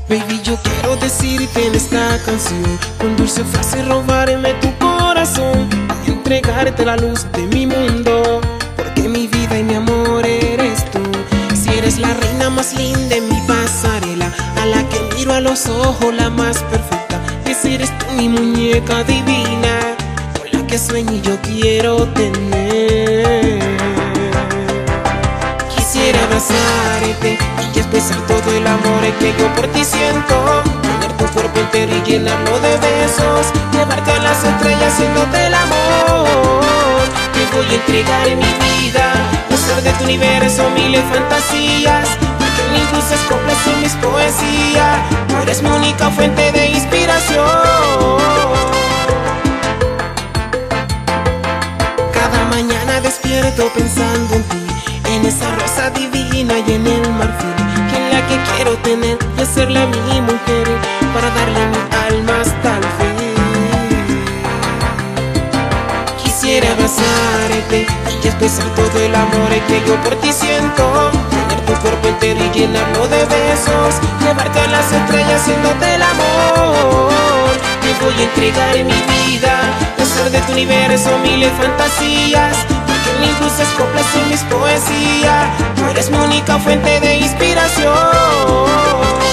Baby, yo quiero decirte en esta canción, con dulce frase robarme tu corazón y entregarte la luz de mi mundo, porque mi vida y mi amor eres tú. Si eres la reina más linda en mi pasarela, a la que miro a los ojos, la más perfecta, que si eres tú mi muñeca divina, con la que sueño y yo quiero tener. Quisiera abrazarte y expresar todo el amor que yo por ti siento, tener tu cuerpo entero y llenarlo de besos, llevarte a las estrellas haciéndote el amor. Te voy a entregar en mi vida, hacer de tu universo miles fantasías, porque mis dulces coplas son mis poesías. Tú eres mi única fuente de inspiración. Cada mañana despierto pensando en ti, en esa rosa divina y en el marfil, que es la que quiero tener y hacerla mi mujer, para darle mi alma hasta el fin. Quisiera abrazarte y expresar todo el amor que yo por ti siento, tener tu cuerpo entero y llenarlo de besos, llevarte a las estrellas haciéndote el amor. Te voy a entregar en mi vida, hacer de tu universo miles fantasías, mis dulces coplas son mis poesías. Tú eres mi única fuente de inspiración.